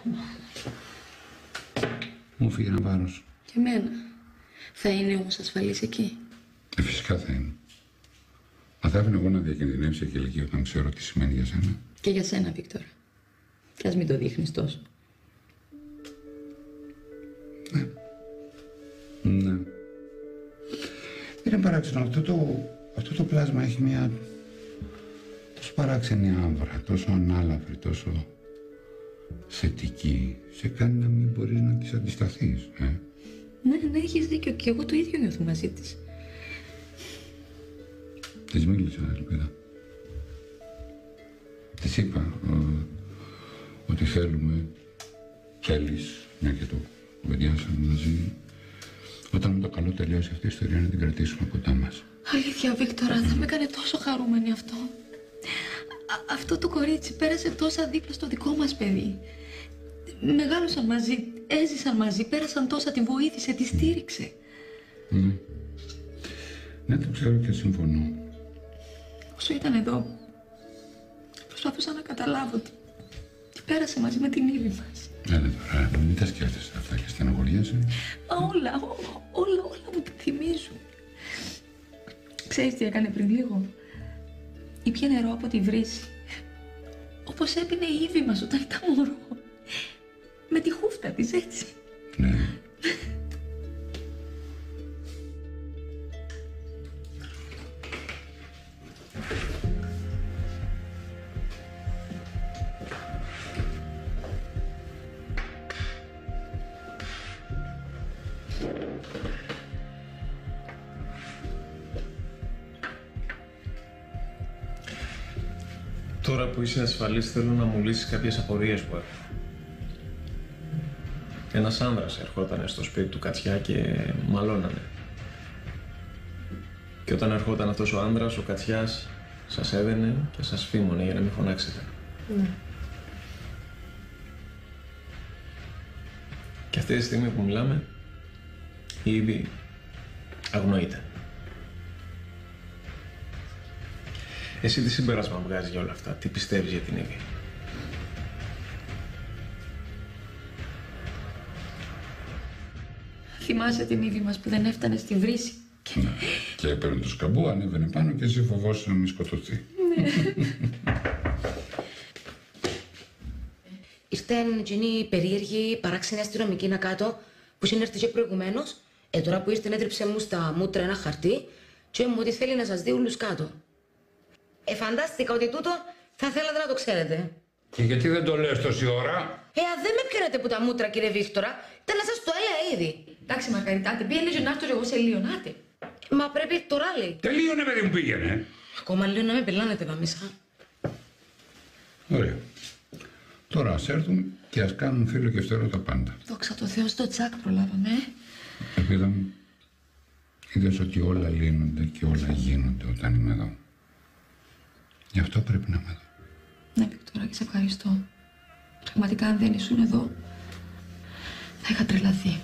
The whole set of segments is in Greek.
Μου φύγει ένα βάρος. Και εμένα. Θα είναι όμως ασφαλής εκεί? Φυσικά θα είναι. Μα θα άφηνε εγώ να διακινδυνεύσει η ηλικία όταν ξέρω τι σημαίνει για σένα? Και για σένα, Βίκτορα. Κι ας μην το δείχνεις τόσο. Ναι. Ναι. Είναι παράξενο. Αυτό το πλάσμα έχει μια τόσο παράξενη άμβρα, τόσο ανάλαφρη, τόσο θετική. Σε κάνει να μην μπορείς να της αντισταθείς. Ναι, έχεις δίκιο. Και εγώ το ίδιο νιώθω μαζί της. Της μίλησα, Ελπίδα. Της είπα ότι θέλεις, μια και το κουβεντιάσαμε μαζί, όταν με το καλό τελειώσει αυτή η ιστορία να την κρατήσουμε κοντά μας. Αλήθεια, Βίκτορα, θα με έκανε τόσο χαρούμενη αυτό. Αυτό το κορίτσι πέρασε τόσα δίπλα στο δικό μας παιδί. Μεγάλωσαν μαζί, έζησαν μαζί, πέρασαν τόσα, τη βοήθησε, τη στήριξε. Ναι, το ξέρω και συμφωνώ. Όσο ήταν εδώ, προσπαθούσα να καταλάβω τι πέρασε μαζί με την Ήβη μας. Έλα τώρα, μην τα σκέφτεσαι αυτά και στεναχωριέσαι. Όλα μου τη θυμίζουν. Ξέρεις τι έκανε πριν λίγο? Ήπιε νερό από τη βρύση. Όπως έπινε η Ήβη μας όταν ήταν μωρό. Με τη χούφτα της, έτσι. Ναι. Τώρα που είσαι ασφαλής, θέλω να μου λύσεις κάποιες απορίες που έχω. Ένας άνδρας ερχόταν στο σπίτι του Κατσιά και μαλώνανε. Και όταν ερχόταν αυτός ο άνδρας, ο Κατσιάς σας έδαινε και σας φήμωνε για να μην φωνάξετε. Ναι. Και αυτή τη στιγμή που μιλάμε, η Ήβη αγνοείται. Εσύ τι συμπέρασμα βγάζεις για όλα αυτά, τι πιστεύεις για την Ήβη? Θυμάσαι την Ήβη μας που δεν έφτανε στη βρύση? Ναι. Και έπαιρνε το σκαμπό, ανέβαινε πάνω και εσύ φοβόσαι να μην σκοτωθεί. Ναι. Ήρθαν εκείνη περίεργη, παράξενη αστυνομική να κάτω που συνέρθει και προηγουμένως. Τώρα που ήρθε έτριψε μου στα μούτρα ένα χαρτί και μου ότι θέλει να σας δει όλους κάτω. Φαντάστηκα ότι τούτο θα θέλατε να το ξέρετε. Και γιατί δεν το λες τόση ώρα? Αν δεν με πιάνετε που τα μούτρα, κύριε Βίκτορα, ήταν να σας το έλεγα ήδη. Εντάξει, Μαργαριτάτε, πήγαινε και να έρθω εγώ σε λίγο, νάτε. Μα πρέπει τώρα, λέει. Τελείωνε, παιδί μου, πήγαινε. Ακόμα λίγο να με πελάνετε παμίσα. Ωραία. Τώρα ας έρθουν και ας κάνουν φίλο και φτερό τα πάντα. Δόξα τω Θεώ, στο τσάκ προλάβαμε. Ελπίδα μου, είδες ότι όλα λύνονται και όλα γίνονται όταν είμαι εδώ. Γι' αυτό πρέπει να είμαι εδώ. Ναι, Βίκτορα, και σε ευχαριστώ. Πραγματικά, αν δεν ήσουν εδώ, θα είχα τρελαθεί.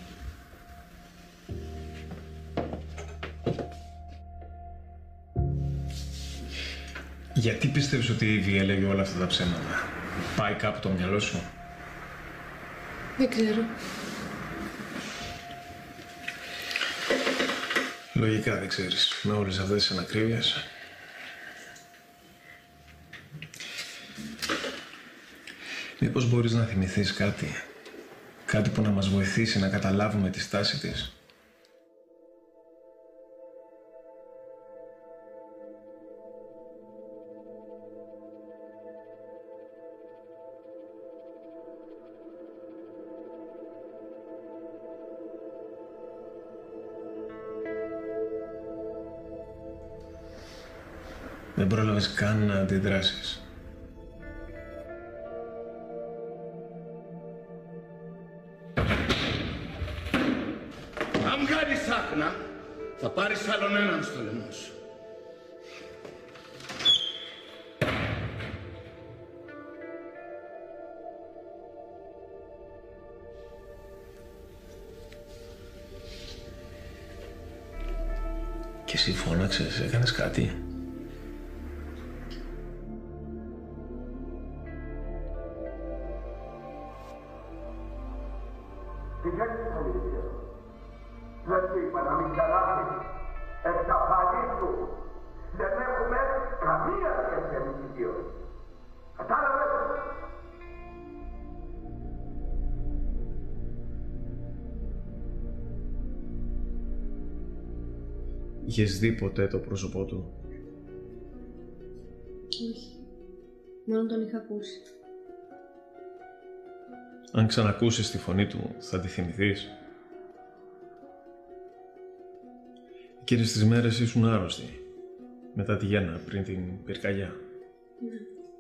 Γιατί πιστεύεις ότι η Ήβη έλεγε όλα αυτά τα ψέματα? Πάει κάπου το μυαλό σου? Δεν ξέρω. Λογικά δεν ξέρεις, με όλες αυτές τις ανακρίβειες. Μήπως μπορείς να θυμηθείς κάτι που να μας βοηθήσει να καταλάβουμε τη στάση της? Δεν πρόλαβες καν να αντιδράσεις. Αν βγάλεις άκνα, θα πάρεις άλλον έναν στο λαιμό σου. Και εσύ φώναξες, έκανες κάτι? Είχες δει ποτέ το πρόσωπό του? Όχι. Μόνο τον είχα ακούσει. Αν ξανακούσεις τη φωνή του, θα τη θυμηθείς? Εκείνες τις μέρες ήσουν άρρωστη. Μετά τη γέννα, πριν την πυρκαγιά. Ναι.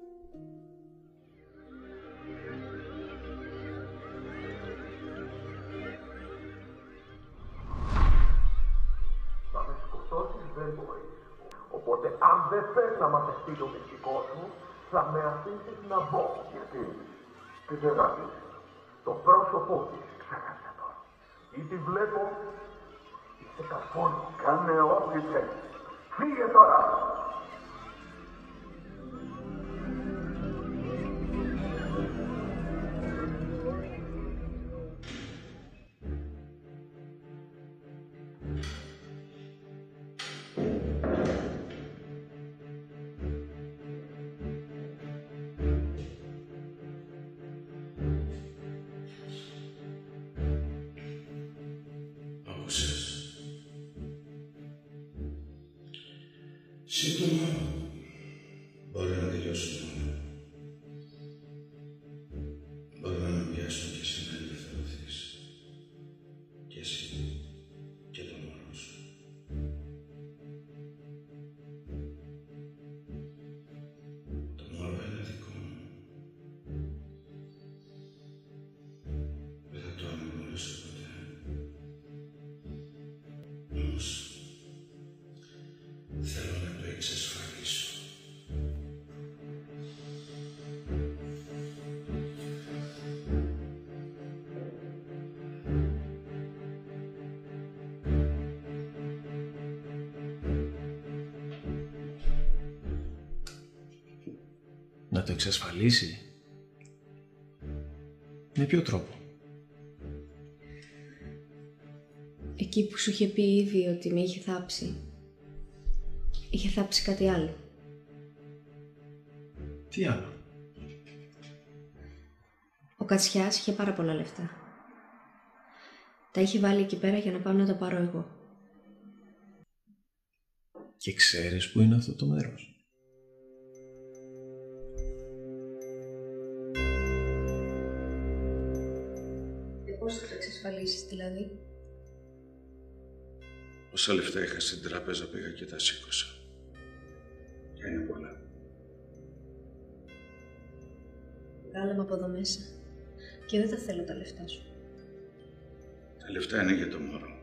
Να με σκοτώσεις δεν μπορείς. Οπότε αν δεν θες να μαθευτεί το μυστικό σου, θα με αφήσεις να μπω. Γιατί τη δεν το πρόσωπό της ξέχασα τώρα. Ή τη βλέπω, ή σε καρφώνω. Κάνε ό,τι θέλεις. Φύγε τώρα! Σύντομα μπορεί να τελειώσουν όλα. Μπορεί να με πιάσουν και εσύ να ελευθερωθείς. Και εσύ και το μωρό σου. Το μωρό είναι δικό μου. Δεν θα το αναγνωρίσω ποτέ. Όμως θέλω να το εξασφαλίσω. Να το εξασφαλίσει? Με ποιο τρόπο? Εκεί που σου είχε πει ήδη ότι με είχε θάψει, είχε θάψει κάτι άλλο. Τι άλλο? Ο Κατσιάς είχε πάρα πολλά λεφτά. Τα είχε βάλει εκεί πέρα για να πάω να τα πάρω εγώ. Και ξέρεις που είναι αυτό το μέρος? Πώς θα το εξασφαλίσεις δηλαδή? Όσα λεφτά είχα στην τράπεζα πήγα και τα σήκωσα. Και είναι πολλά. Βγάλε με από εδώ μέσα. Και δεν τα θέλω τα λεφτά σου. Τα λεφτά είναι για το μωρό.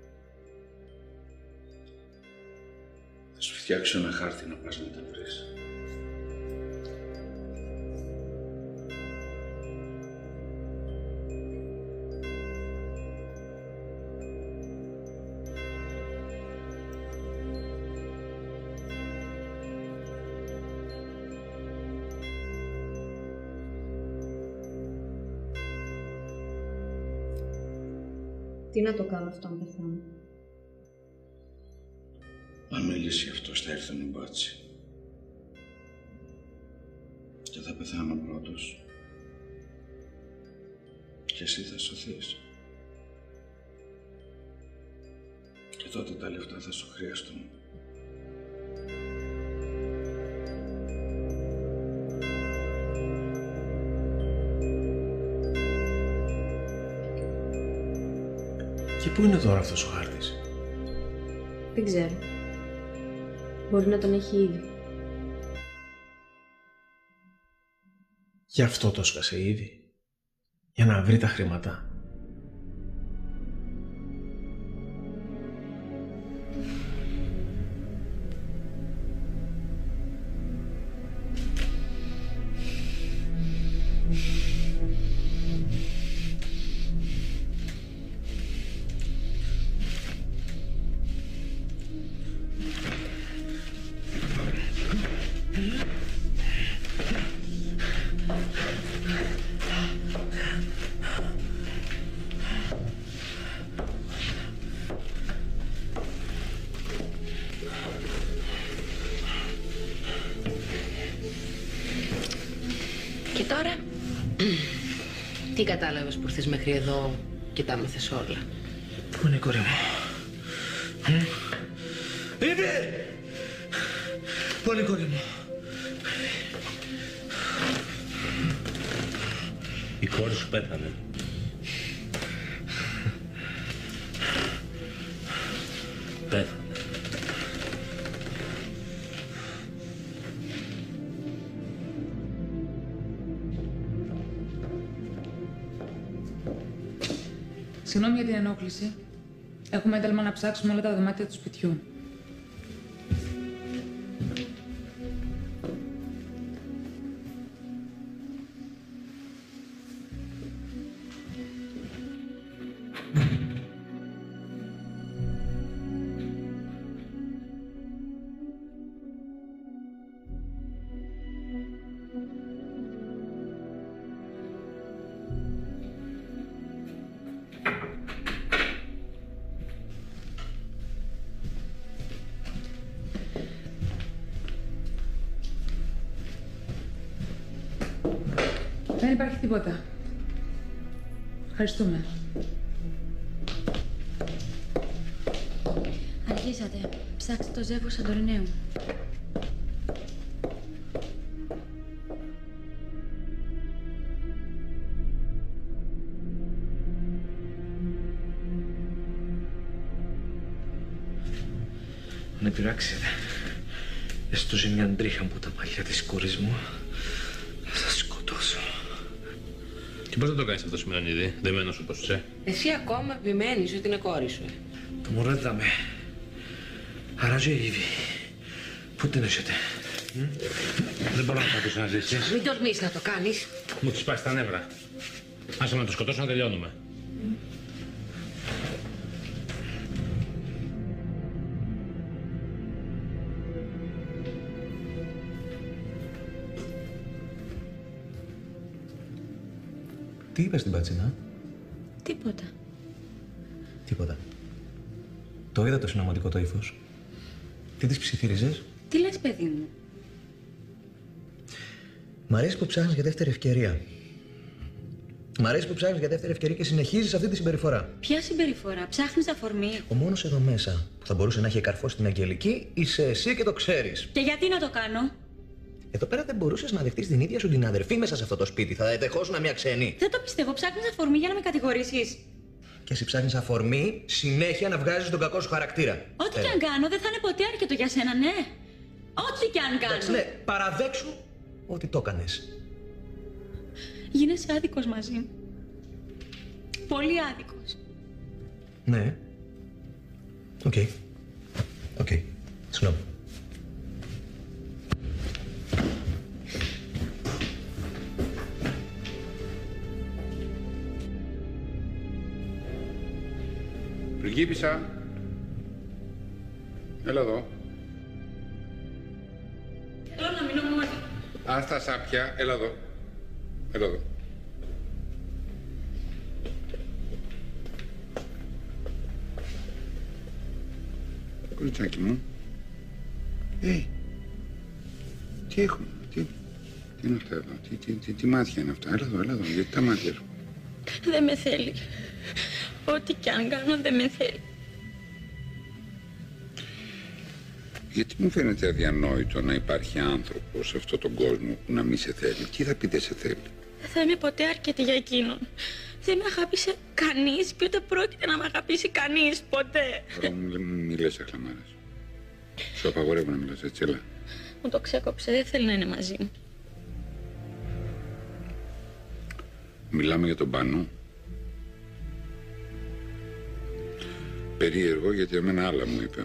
Θα σου φτιάξω ένα χάρτη να πας να τα βρεις. Τι να το κάνω αυτό αν πεθάνω? Αν με λύσει αυτός θα έρθουν οι μπάτσι. Και θα πεθάνω πρώτος. Και εσύ θα σωθείς. Και τότε τα λεφτά θα σου χρειαστούν. Και πού είναι τώρα αυτός ο χάρτης? Δεν ξέρω. Μπορεί να τον έχει ήδη. Γι' αυτό το σκάσε ήδη? Για να βρει τα χρήματα? Και τώρα, τι κατάλαβες που ήρθες μέχρι εδώ και τα έμαθες όλα? Πού είναι η κόρη μου? Ήβη! Πού είναι η κόρη μου? Η κόρη σου πέθανε. Πέθανε. Συγγνώμη για την ενόχληση. Έχουμε ένταλμα να ψάξουμε όλα τα δωμάτια του σπιτιού. Δεν υπάρχει τίποτα. Ευχαριστούμε. Αρχίσατε. Ψάξτε το ζεύγος Σαντοριναίου. Με πειράξετε. Έστω μια τρίχα από τα μαλλιά της κόρης μου. Θα σας σκοτώσω. Και πώς δεν το κάνεις αυτό, Σιμεωνίδη, δεμένος όπως είσαι? Εσύ ακόμα επιμένεις ότι είναι κόρη σου. Το μωρό έδαμε. Αράζει η Ήβη. Πού την έχετε? Δεν μπορώ να πατήσω να ζήσεις. Μην τολμήσεις να το κάνεις. Μου τη σπάσει τα νεύρα. Άσε να το σκοτώσω να τελειώνουμε. Τι είπες στην Πατσίνα? Τίποτα. Τίποτα. Το είδα το συνωμοτικό το ύφος. Τι της ψιθύριζες? Τι λες, παιδί μου? Μ' αρέσει που ψάχνεις για δεύτερη ευκαιρία. Μ' αρέσει που ψάχνεις για δεύτερη ευκαιρία και συνεχίζεις αυτή τη συμπεριφορά. Ποια συμπεριφορά? Ψάχνεις αφορμή? Ο μόνος εδώ μέσα που θα μπορούσε να έχει καρφώσει την Αγγελική είσαι εσύ και το ξέρεις. Και γιατί να το κάνω? Εδώ πέρα δεν μπορούσες να δεχτείς την ίδια σου την αδερφή μέσα σε αυτό το σπίτι. Θα δεχόσουν μια ξένη. Δεν το πιστεύω. Ψάχνεις αφορμή για να με κατηγορήσεις. Και εσύ ψάχνεις αφορμή συνέχεια να βγάζεις τον κακό σου χαρακτήρα. Ό,τι κι αν κάνω δεν θα είναι ποτέ αρκετό για σένα, ναι. Ό,τι κι αν κάνω. Εντάξει, ναι, παραδέξου ότι το έκανες. Γίνεσαι άδικος μαζί μου. Πολύ άδικος. Ναι. Οκ. Οκ. Συγγνώμη. Πριγκίπισσα. Έλα εδώ. Θέλω να μείνω μόνη. Άστα σάπια. Έλα εδώ. Έλα εδώ. Κοριτσάκι μου. Τι έχουμε, τι είναι αυτά εδώ, τι μάτια είναι αυτά, έλα εδώ, γιατί τα μάτια σου. Δεν με θέλει. Ό,τι κι αν κάνω δεν με θέλει. Γιατί μου φαίνεται αδιανόητο να υπάρχει άνθρωπος σε αυτόν τον κόσμο που να μην σε θέλει. Τι θα πει δεν σε θέλει? Δεν θα είμαι ποτέ αρκετή για εκείνον. Δεν με αγάπησε κανείς και ούτε πρόκειται να με αγαπήσει κανείς ποτέ. Τώρα μου δεν μη λες αχλαμάρες. Σου απαγορεύω να μιλάς έτσι, έλα. Μου το ξέκοψε, δεν θέλει να είναι μαζί μου. Μιλάμε για τον Πάνο. Περίεργο γιατί εμένα άλλα μου είπε.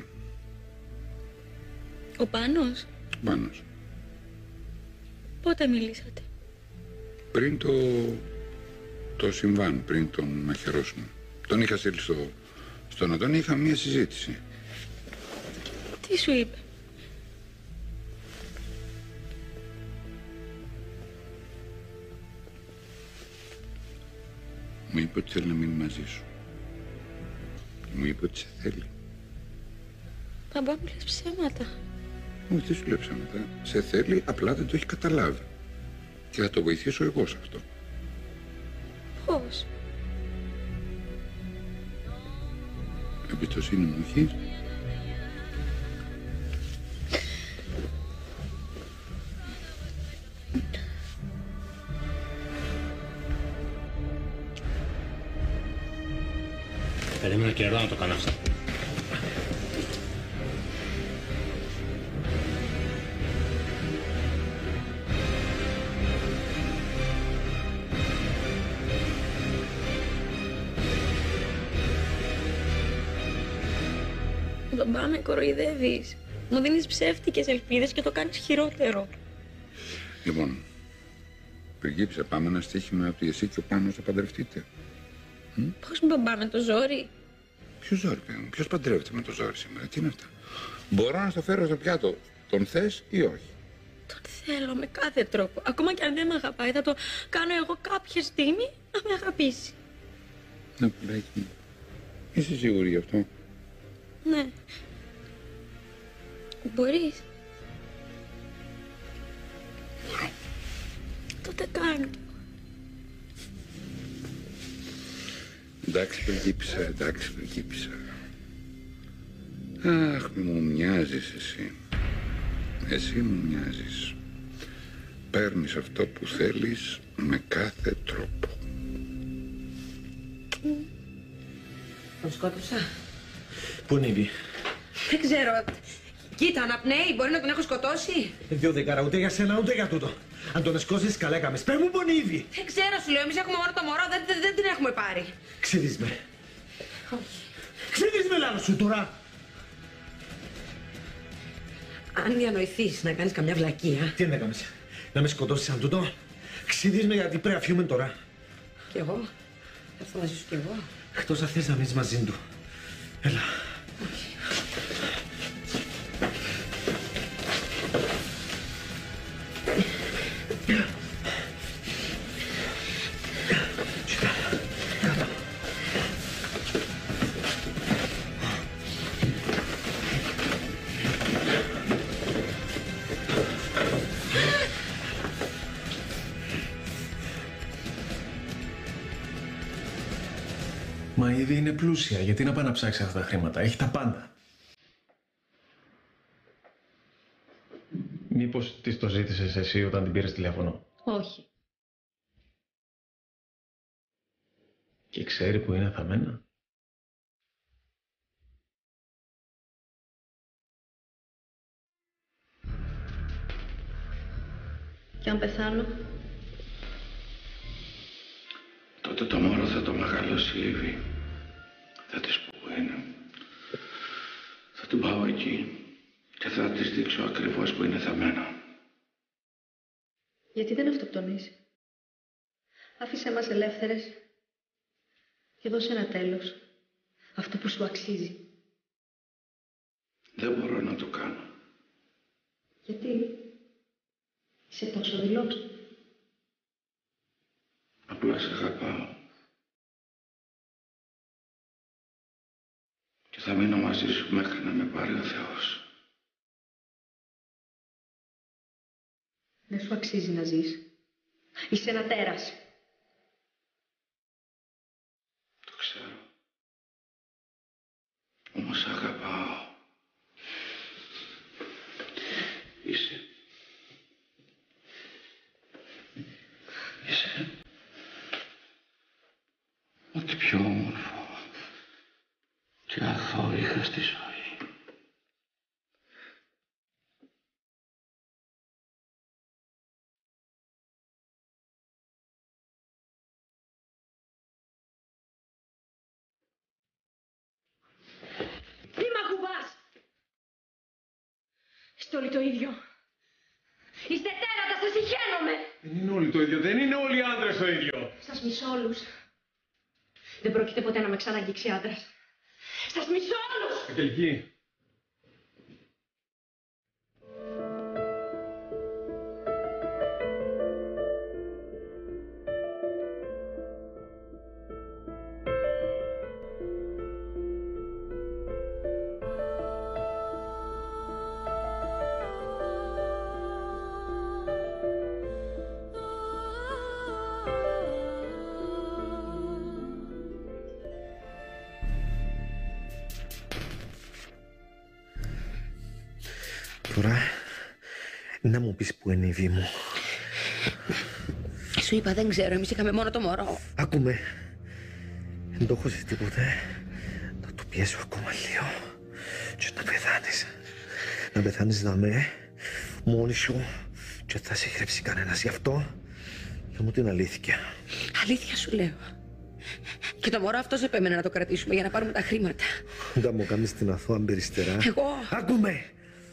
Ο Πάνος. Ο Πάνος. Πότε μιλήσατε? Πριν το συμβάν, πριν τον μαχαιρώσουν. Τον είχα στείλει στον Αντώνη, είχα μία συζήτηση. Τι σου είπε? Μου είπε ότι θέλει να μείνει μαζί σου. Μου είπε ότι σε θέλει. Μπαμπά μου λες ψέματα. Όχι, δεν σου λέω ψέματα. Σε θέλει, απλά δεν το έχει καταλάβει. Και θα το βοηθήσω εγώ σε αυτό. Πώς? Εμπιστοσύνη μου έχεις? Περίμενα καιρό να το κάνω αυτό. Μπαμπά, με κοροϊδεύεις. Μου δίνεις ψεύτικες ελπίδες και το κάνεις χειρότερο. Λοιπόν, πριγκίπισσα, πάμε ένα στοίχημα ότι εσύ και ο Πάνος θα παντρευτείτε. Πώς, μπαμπά, με το ζόρι? Ποιο ζόρι, παιδί μου, ποιος παντρεύεται με το ζόρι σήμερα, τι είναι αυτά? Μπορώ να στο φέρω στο πιάτο, τον θες ή όχι? Τον θέλω με κάθε τρόπο. Ακόμα και αν δεν με αγαπάει, θα το κάνω εγώ κάποια στιγμή να με αγαπήσει. Ναι, πουλάκι μου. Είσαι σίγουρη γι' αυτό? Ναι. Μπορείς? Μπορώ. Τότε κάνω. Εντάξει, πριγκίπισσα, εντάξει, πριγκίπισσα. Αχ, μου μοιάζεις εσύ. Εσύ μου μοιάζεις. Παίρνεις αυτό που θέλεις με κάθε τρόπο. Τον σκότωσα. Πού είναι η Βη? Δεν ξέρω. Κοίτα, αναπνέει. Μπορεί να τον έχω σκοτώσει. Δυο δεκάρα, ούτε για σένα ούτε για τούτο. Αν τον σκόσεις, καλά έκαμες. Πες μου πού είναι η Βη? Δεν ξέρω, σου λέω. Εμείς έχουμε μόνο το μωρό. Δεν την έχουμε πάρει. Ξύδεις με. Ξύδεις με, λάλο σου τώρα. Αν διανοηθείς να κάνεις καμιά βλακεία. Τι είναι να κάνεις? Να με σκοτώσεις σαν τούτο? Ξύδεις με, γιατί πρέπει να φύγουμε τώρα. Κι εγώ. Θα έρθω μαζί σου κι εγώ. Εκτός αν θες να μείνεις μαζί του. Έλα. Μα ήδη είναι πλούσια. Γιατί να πάει να ψάξει αυτά τα χρήματα? Έχει τα πάντα. Μήπως της το ζήτησες εσύ όταν την πήρες τηλέφωνο? Όχι. Και ξέρει που είναι θαμμένα? Και αν πεθάνω? Τότε το μωρό θα το μεγαλώσει η Εύη. Θα της πω που είναι. Θα την πάω εκεί και θα της δείξω ακριβώς που είναι θαμμένα. Γιατί δεν αυτοκτονείς? Άφησέ μας ελεύθερες και δώσε ένα τέλος. Αυτό που σου αξίζει. Δεν μπορώ να το κάνω. Γιατί? Είσαι τόσο δειλός? Απλά σε αγαπάω. Και θα μείνω μαζί σου μέχρι να με πάρει ο Θεός. Δεν σου αξίζει να ζεις. Είσαι ένα τέρας. Το ξέρω. Όμως αγαπάω. Είσαι ό,τι πιο όμορφο και αθώο είχα στη ζωή. Τι μ' ακουμπάς? Είστε όλοι το ίδιο. Είστε τέρατα, σας συχαίνομαι. Δεν είναι όλοι το ίδιο. Δεν είναι όλοι οι άντρες το ίδιο. Σας μισώ όλους. Δεν πρόκειται ποτέ να με ξαναγγίξει άντρας. Σας μισώ όλους. Αγγελική. Τώρα, να μου πεις που είναι η Βή μου. Σου είπα, δεν ξέρω. Εμείς είχαμε μόνο το μωρό. Άκουμε. Δεν το έχω ζήσει τίποτε. πιέσω ακόμα λίγο και να πεθάνεις. Να πεθάνεις δαμέ, μόνη σου και θα σε χρέψει κανένας. Γι' αυτό θα μου την αλήθεια. Αλήθεια σου λέω. Και το μωρό αυτός επέμενε να το κρατήσουμε για να πάρουμε τα χρήματα. Δεν μου κάνεις την αθώα περιστερά. Εγώ. Άκουμε.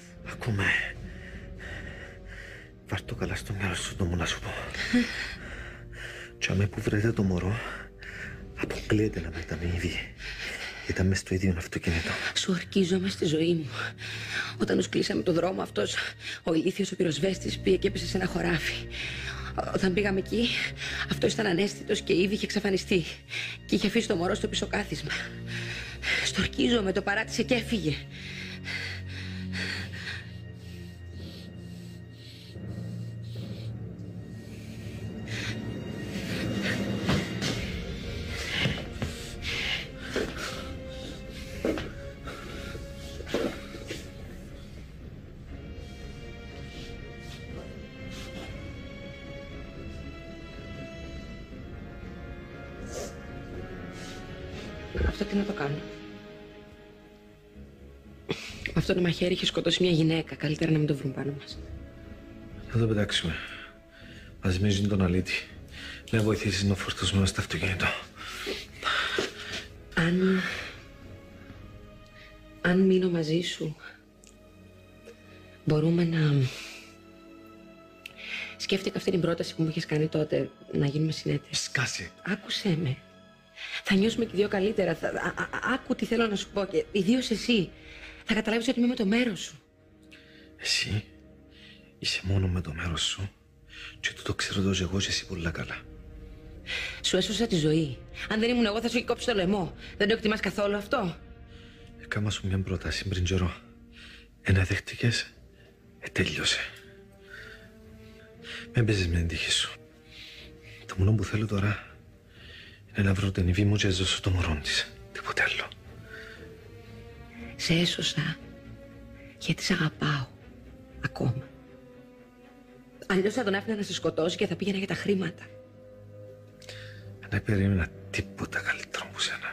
Βάρ' το καλά στο μυαλό σου, το μου να σου πω. Κι αμέ που βρείτε το μωρό, αποκλείεται να μεταμείβει. Ήταν μες στο ίδιο αυτοκίνητο. Σου ορκίζομαι στη ζωή μου. Όταν τους κλείσαμε το δρόμο αυτός, ο ηλίθιος ο πυροσβέστης πήγε και έπεσε σε ένα χωράφι. Όταν πήγαμε εκεί, αυτός ήταν ανέστητος και ήδη είχε εξαφανιστεί. Και είχε αφήσει το μωρό στο πίσω κάθισμα. Στο ορκίζομαι, το παράτησε και έφυγε. Αυτό τι να το κάνω. Αυτό το μαχαίρι είχε σκοτώσει μια γυναίκα. Καλύτερα να μην το βρουν πάνω μας. Θα το πετάξουμε. Μαζί με ζουν τον αλήτη. Να βοηθήσεις να φορτώσουμε στο αυτοκίνητο. Αν μείνω μαζί σου, μπορούμε να... Σκέφτηκα αυτή την πρόταση που μου είχες κάνει τότε, να γίνουμε συνέταιροι. Σκάσε. Άκουσέ με. Θα νιώσουμε και οι δύο καλύτερα. Άκου τι θέλω να σου πω. Και ιδίως εσύ. Θα καταλάβεις ότι είμαι με το μέρος σου. Εσύ είσαι μόνο με το μέρος σου. Και το ξέρω τόσο εγώ και εσύ πολύ καλά. Σου έσωσα τη ζωή. Αν δεν ήμουν εγώ θα σου είχε κόψει το λαιμό. Δεν το εκτιμάς καθόλου αυτό. Έκανα σου μια πρόταση πριν καιρό. Ένα δέχτηκες, τέλειωσε. Με παίζεις με την τύχη σου. Το μόνο που θέλω τώρα είναι να βρω την Ιβή μου και να ζώσω το μωρό της. Τίποτε άλλο. Σε έσωσα γιατί σε αγαπάω. Ακόμα. Αλλιώς θα τον άφηνα να σε σκοτώσει και θα πήγαινα για τα χρήματα. Δεν περίμενα τίποτα καλύτερο από σένα.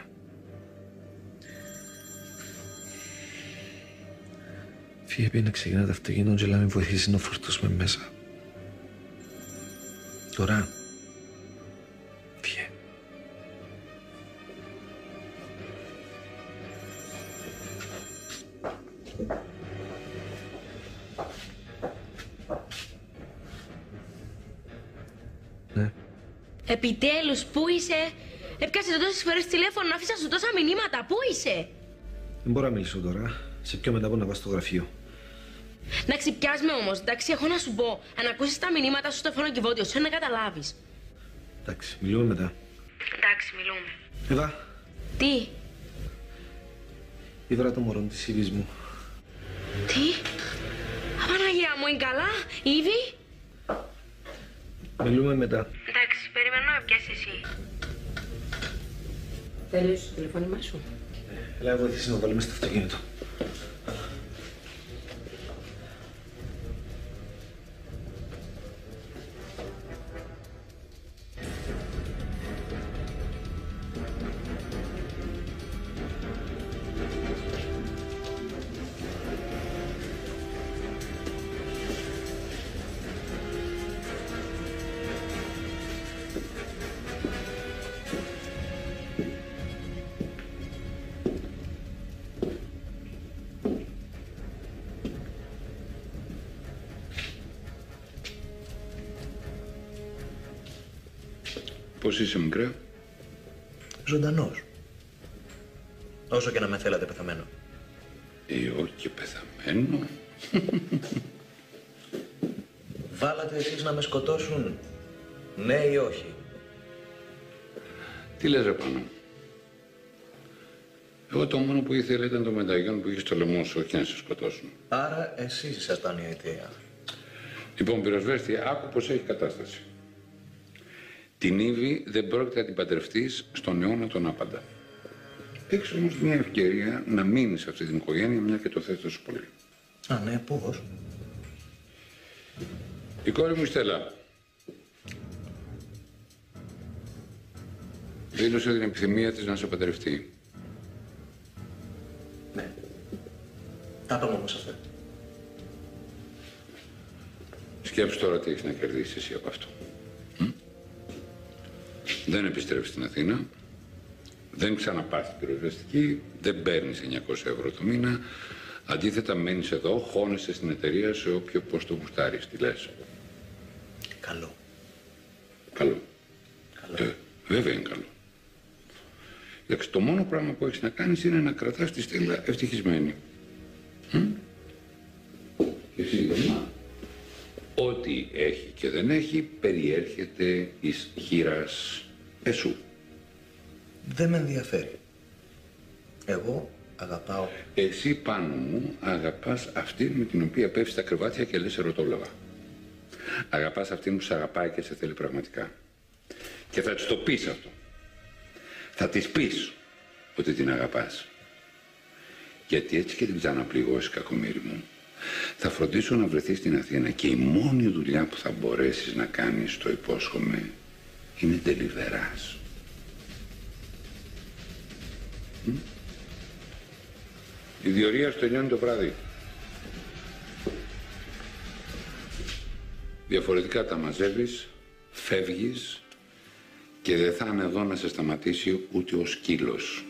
Φύγε πει να ξεκινά το αυτοκίνητο και να με βοηθήσει να φορτώσουμε μέσα. Τώρα. Φύγε. Ναι. Επιτέλους, πού είσαι? Έπιασε το τόσες φορές τηλέφωνο, άφησα σου τόσα μηνύματα. Πού είσαι? Δεν μπορώ να μιλήσω τώρα. Σε πιο μετά από να πάω στο γραφείο. Να ξυπιάσουμε όμως, εντάξει, έχω να σου πω. Αν ακούσεις τα μηνύματα σου στο φωνοκιβώτιο, σου να καταλάβεις. Εντάξει, μιλούμε μετά. Εντάξει, μιλούμε. Εύα. Τι? Ήβρα το μωρό της Ήβης μου. Τι? Απαναγία μου, είναι καλά, Ήβη? Μιλούμε μετά. Εντάξει, περιμένω να πιάσεις εσύ. Τέλειωσε το τηλεφώνημά σου. Έλα να βοηθήσει να βάλουμε στο αυτοκίνητο. Πώς είσαι, μικρέ? Ζωντανός. Όσο και να με θέλατε πεθαμένο. Ή όχι πεθαμένο. Βάλατε εσείς να με σκοτώσουν, ναι ή όχι? Τι λες, ρε Πάνο? Εγώ το μόνο που ήθελα ήταν το μεταγιόν που είχε στο λαιμό σου, όχι να σε σκοτώσουν. Άρα εσείς ήσασταν η αιτία. Λοιπόν, πυροσβέστη, άκου πως έχει κατάσταση. Την Ήβη δεν πρόκειται να την παντρευτείς στον αιώνα τον άπαντα. Έχεις όμως μια ευκαιρία να μείνεις σε αυτή την οικογένεια, μια και το θες τόσο πολύ. Α, ναι, πώς? Η κόρη μου η Στέλλα δήλωσε την επιθυμία της να σε παντρευτεί. Τα είπαμε όμως αυτά. Σκέψου τώρα τι έχεις να κερδίσεις εσύ από αυτό. Δεν επιστρέφεις στην Αθήνα, δεν ξαναπάς στην πυροσβεστική, δεν παίρνεις 900 ευρώ το μήνα. Αντίθετα, μένεις εδώ, χώνεσαι στην εταιρεία σε όποιο πόστο γουστάρεις. Τι λες? Καλό. Καλό. Βέβαια είναι καλό. Εντάξει, το μόνο πράγμα που έχεις να κάνεις είναι να κρατάς τη Στέλλα ευτυχισμένη. Και σύντομα, ό,τι έχει και δεν έχει, περιέρχεται εις χείρας εσού. Δεν με ενδιαφέρει. Εγώ αγαπάω. Εσύ πάνω μου αγαπάς αυτήν με την οποία πέφτεις στα κρεβάτια και λες ερωτόλογα. Αγαπάς αυτήν που σε αγαπάει και σε θέλει πραγματικά. Και θα της το πεις αυτό. Θα της πεις ότι την αγαπάς. Γιατί έτσι και την ξαναπληγώσεις, κακομοίρη μου, θα φροντίσω να βρεθείς στην Αθήνα και η μόνη δουλειά που θα μπορέσεις να κάνεις, το υπόσχομαι, είναι τελιβεράς. Η διορία σου τελειώνει το βράδυ. Διαφορετικά τα μαζεύεις, φεύγεις και δεν θα είναι εδώ να σε σταματήσει ούτε ο σκύλος.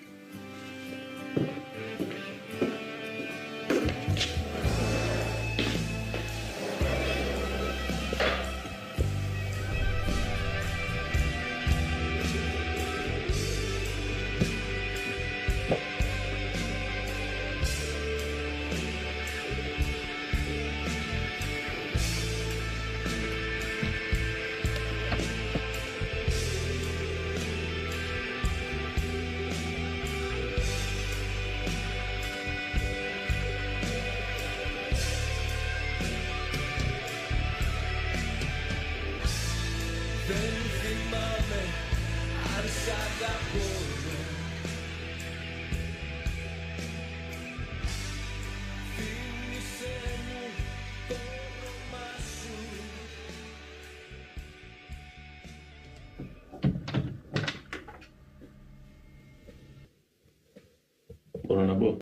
Μπορώ να μπω?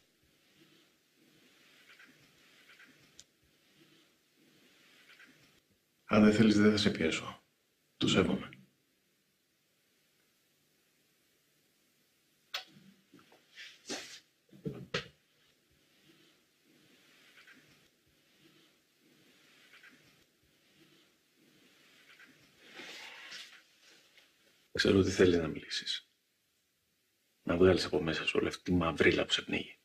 Αν δεν θέλεις δεν θα σε πιέσω. Το σέβομαι. Ξέρω ότι θέλεις να μιλήσεις. Να βγάλεις από μέσα σου όλη αυτή τη μαυρίλα που σε πνίγει.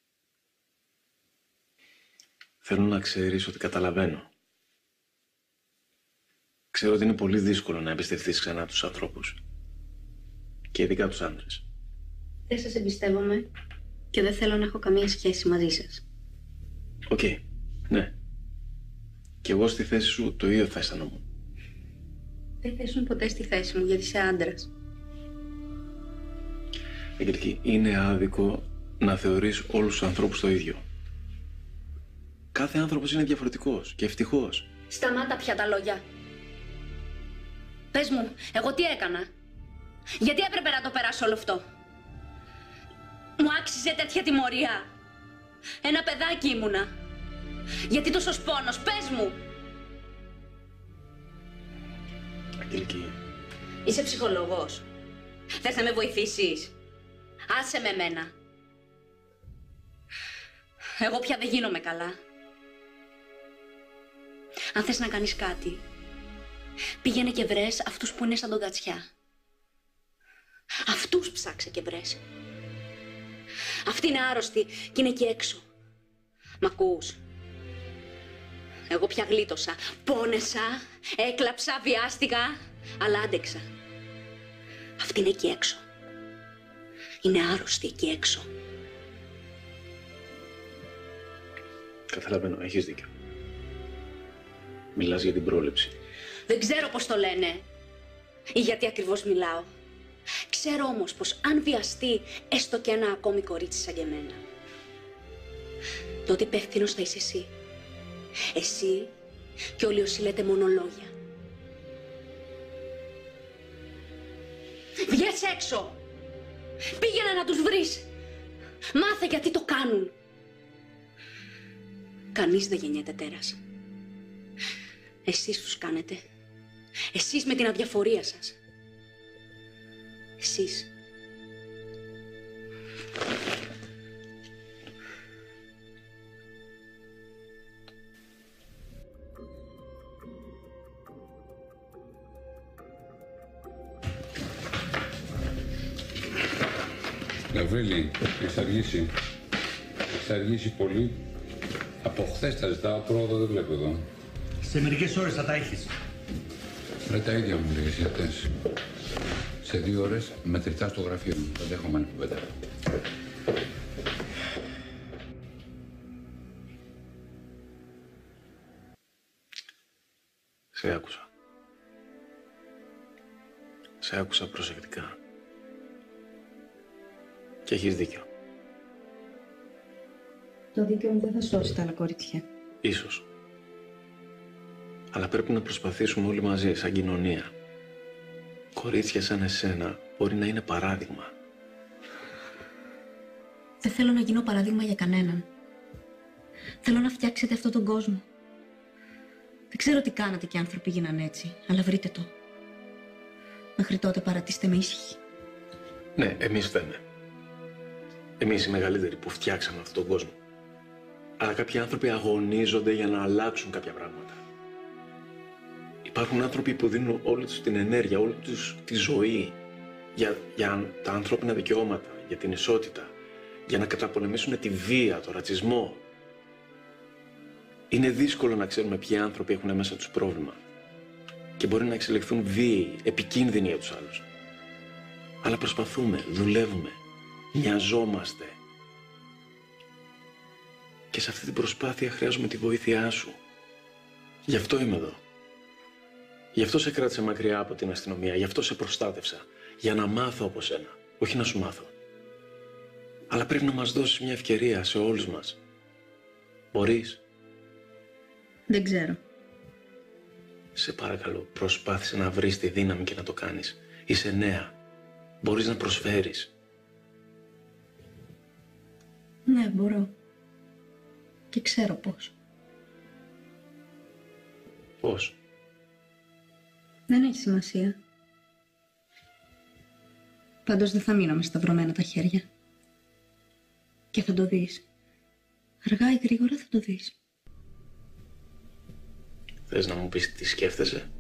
Θέλω να ξέρεις ότι καταλαβαίνω. Ξέρω ότι είναι πολύ δύσκολο να εμπιστευτείς ξανά τους ανθρώπους. Και ειδικά τους άντρες. Δεν σας εμπιστεύομαι και δεν θέλω να έχω καμία σχέση μαζί σας. Οκ, ναι. Κι εγώ στη θέση σου το ίδιο θα αισθανόμουν. Δεν θα ήσουν ποτέ στη θέση μου γιατί είσαι άντρας. Αγγελική, είναι άδικο να θεωρείς όλους τους ανθρώπους το ίδιο. Κάθε άνθρωπος είναι διαφορετικός και ευτυχώς. Σταμάτα πια τα λόγια. Πες μου, εγώ τι έκανα? Γιατί έπρεπε να το περάσω όλο αυτό? Μου άξιζε τέτοια τιμωρία? Ένα παιδάκι ήμουνα. Γιατί τόσος πόνος, πες μου! Αγγελική. Είσαι ψυχολόγος. Θες να με βοηθήσεις? Άσε με εμένα. Εγώ πια δεν γίνομαι καλά. Αν θες να κάνεις κάτι, πήγαινε και βρες αυτούς που είναι σαν τον Κατσιά. Αυτούς ψάξε και βρες. Αυτοί είναι άρρωστοι και είναι εκεί έξω. Μ' ακούς? Εγώ πια γλίτωσα. Πόνεσα, έκλαψα, βιάστηκα, αλλά άντεξα. Αυτοί είναι εκεί έξω. Είναι άρρωστοι εκεί έξω. Καταλαβαίνω, έχεις δίκιο. Μιλάς για την πρόληψη. Δεν ξέρω πώς το λένε ή γιατί ακριβώς μιλάω. Ξέρω όμως πως αν βιαστεί έστω και ένα ακόμη κορίτσι σαν και εμένα, τότε υπεύθυνος θα είσαι εσύ. Εσύ και όλοι όσοι λέτε μόνο λόγια. Βγες έξω! Πήγαινε να τους βρεις! Μάθε γιατί το κάνουν! Κανείς δεν γεννιέται τέρας. Εσείς τους κάνετε. Εσείς με την αδιαφορία σας. Εσείς. Γαβρίλη, έχεις αργήσει. Έχεις αργήσει πολύ. Από χθες τα ζητάω, πρόοδο δεν βλέπω εδώ. Σε μερικές ώρες θα τα έχεις. Ρε τα ίδια μου λέγες για χτες. Σε 2 ώρες μετρητά στο γραφείο μου. Δεν δέχομαι άλλη κουβέντα. Σε άκουσα. Σε άκουσα προσεκτικά. Και έχεις δίκιο. Το δίκαιο μου δεν θα σώσει τα άλλα κορίτσια. Ίσως. Αλλά πρέπει να προσπαθήσουμε όλοι μαζί, σαν κοινωνία. Κορίτσια σαν εσένα μπορεί να είναι παράδειγμα. Δεν θέλω να γίνω παράδειγμα για κανέναν. Θέλω να φτιάξετε αυτόν τον κόσμο. Δεν ξέρω τι κάνατε και οι άνθρωποι γίναν έτσι, αλλά βρείτε το. Μέχρι τότε παρατήστε με ήσυχοι. Ναι, εμείς φταίμε. Εμείς οι μεγαλύτεροι που φτιάξαμε αυτόν τον κόσμο. Αλλά κάποιοι άνθρωποι αγωνίζονται για να αλλάξουν κάποια πράγματα. Υπάρχουν άνθρωποι που δίνουν όλη τους την ενέργεια, όλη τους τη ζωή για τα ανθρώπινα δικαιώματα, για την ισότητα, για να καταπολεμήσουν τη βία, το ρατσισμό. Είναι δύσκολο να ξέρουμε ποιοι άνθρωποι έχουν μέσα τους πρόβλημα και μπορεί να εξελιχθούν βίαιοι, επικίνδυνοι για τους άλλους. Αλλά προσπαθούμε, δουλεύουμε, νοιαζόμαστε. Και σε αυτή την προσπάθεια χρειάζομαι τη βοήθειά σου. Γι' αυτό είμαι εδώ. Γι' αυτό σε κράτησα μακριά από την αστυνομία, γι' αυτό σε προστάτευσα. Για να μάθω από σένα, όχι να σου μάθω. Αλλά πρέπει να μας δώσεις μια ευκαιρία σε όλους μας. Μπορείς? Δεν ξέρω. Σε παρακαλώ, προσπάθησε να βρεις τη δύναμη και να το κάνεις. Είσαι νέα. Μπορείς να προσφέρεις. Ναι, μπορώ. Και ξέρω πώς. Πώς? Δεν έχει σημασία. Πάντως δεν θα μείνω με σταυρωμένα τα χέρια. Και θα το δεις. Αργά ή γρήγορα θα το δεις. Θες να μου πεις τι σκέφτεσαι?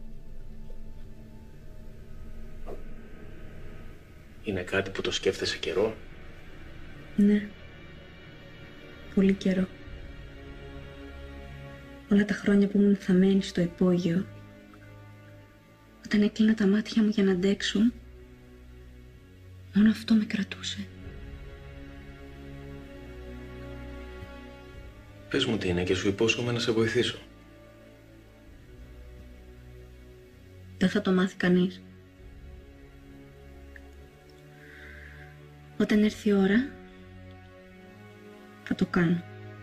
Είναι κάτι που το σκέφτεσαι καιρό? Ναι. Πολύ καιρό. Όλα τα χρόνια που ήμουν θαμμένη στο υπόγειο, όταν έκλεινα τα μάτια μου για να αντέξω, μόνο αυτό με κρατούσε. Πες μου τι είναι και σου υπόσχομαι να σε βοηθήσω. Δεν θα το μάθει κανείς. Όταν έρθει η ώρα, θα το κάνω.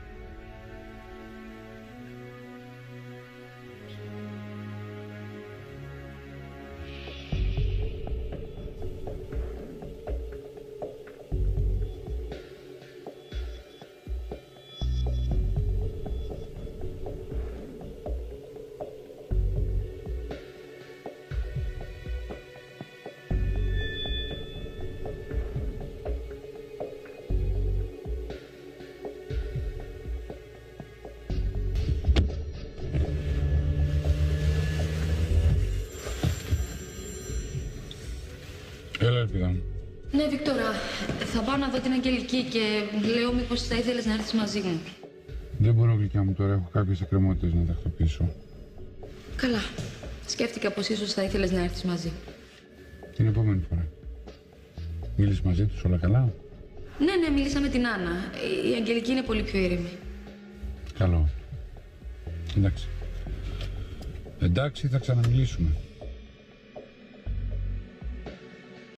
Έλα, Ελπίδα μου. Ναι, Βικτόρα, θα πάω να δω την Αγγελική και λέω μήπως θα ήθελες να έρθεις μαζί μου. Δεν μπορώ, γλυκιά μου, τώρα έχω κάποιες εκκρεμότητες να τακτοποιήσω. Καλά. Σκέφτηκα πως ίσως θα ήθελες να έρθεις μαζί. Την επόμενη φορά. Μίλησες μαζί τους, όλα καλά? Ναι, μίλησα με την Άννα. Η Αγγελική είναι πολύ πιο ήρεμη. Καλό. Εντάξει. Εντάξει, θα ξαναμιλήσουμε.